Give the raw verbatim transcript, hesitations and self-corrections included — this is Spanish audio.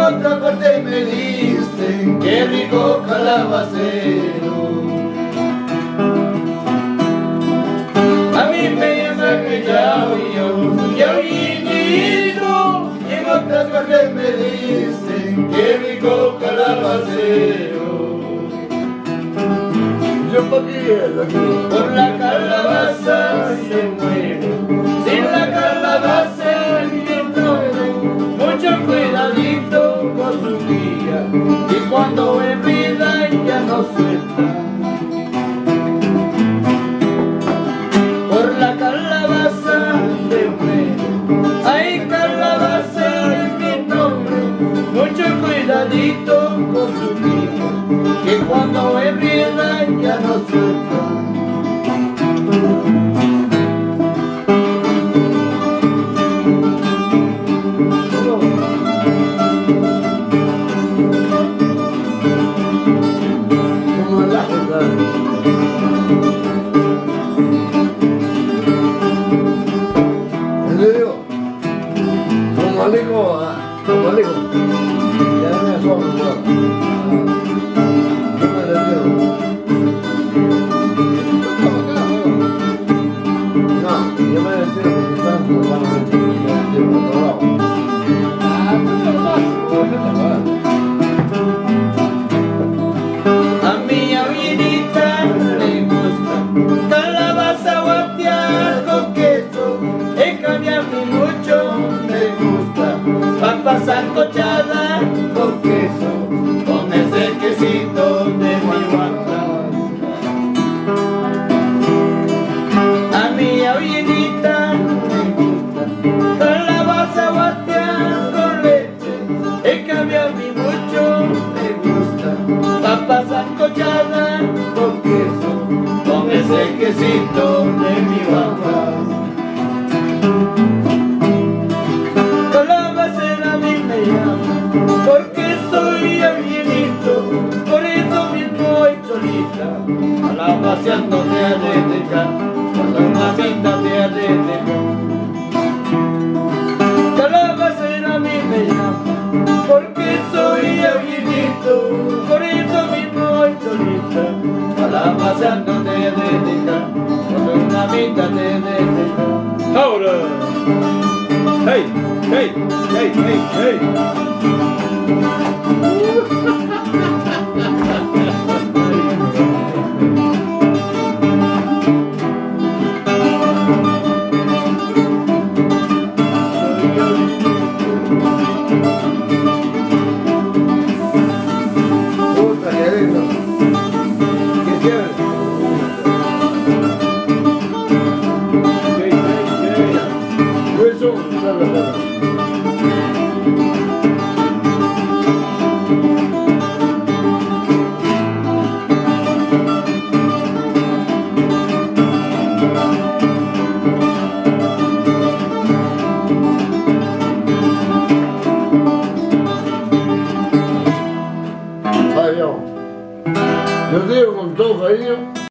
otra parte me diste, qué rico calabacero. A mí me llaman que yaoyo, yaoyinito, y en otra parte me diste, qué rico calabacero. Yo pa' qué, por la calabaza se muere, sin la calabaza ni mucho cuidadito con su guía, y cuando es vida ya no suelta. Por la calabaza se muere, ay calabaza es mi nombre, mucho cuidadito con su guía, que cuando es vida ya no suelta. Como digo, como digo, ya me asomo, yo me retiro. No, yo me retiro porque están totalmente, yo me retiro por otro lado. Ah, pues no pasa. A mi abuelita le gusta calabaza guatear con queso, en cambio a mí mucho me gusta papa sancochada con queso, con ese quesito de mi guata. A mi abuelita le gusta calabaza guatear con leche, en cambio a mí mucho me gusta papa sancochada con queso, con ese quesito de mi guapa. Calabacera a mí me llama, porque soy avienito, por eso mismo hoy solita, calabaceando te haré dejar, cuando mamita te haré dejar. Calabacera a mí me llama, porque soy avienito, por eso mismo hoy solita, calabaceando te haré dejar, cuando mamita te haré dejar. Ahora. Hey, hey, hey, hey, hey. Puta, qué lindo. Qué chévere. Hey, hey, hey. Wilson, dale, dale. Yo te digo con todo cariño.